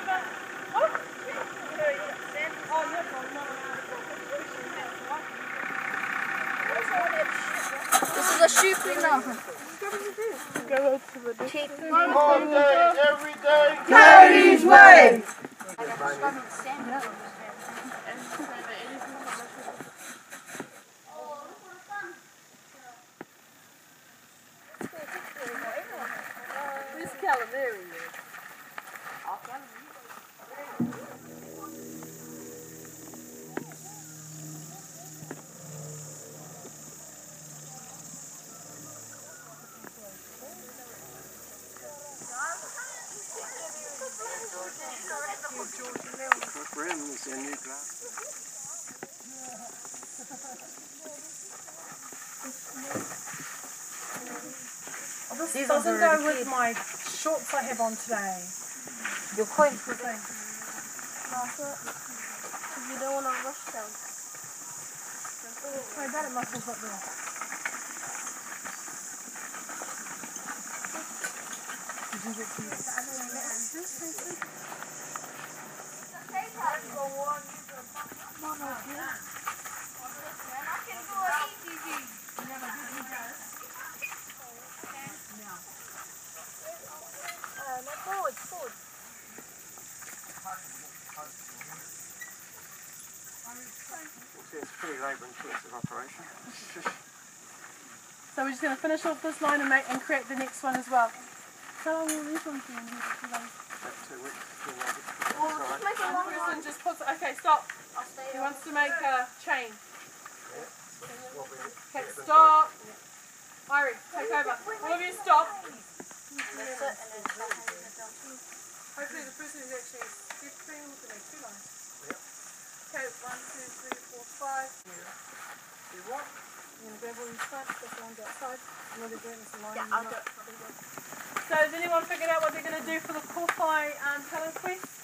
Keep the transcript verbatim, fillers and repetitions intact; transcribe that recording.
This is a shoe cleaner. All day, every day. Cody's way! This calamari. For him, it's a new glass. This doesn't go with my shorts I have on today. Your coin. You don't want to rush them. Sorry, that it muscles up there. Did you get Forward, forward. It's pretty labour-intensive operation. So we're just going to finish off this line and make and create the next one as well. How long will these ones be in here? About two weeks. two Well, weeks. just make a long Person one. just puts. Okay, stop. I'll stay He on. wants to make a chain. What we- Okay, stop. Irie, take over. All of you stop. Hopefully the person who's actually skipping will make two lines. Okay, one, two, three, four, five. Do what? You're going to grab all these flaps, this one's outside. And what they're doing is a line. Yeah, I'll do it. So has anyone figured out what they're going to do for the Kōwhai um, colour quest?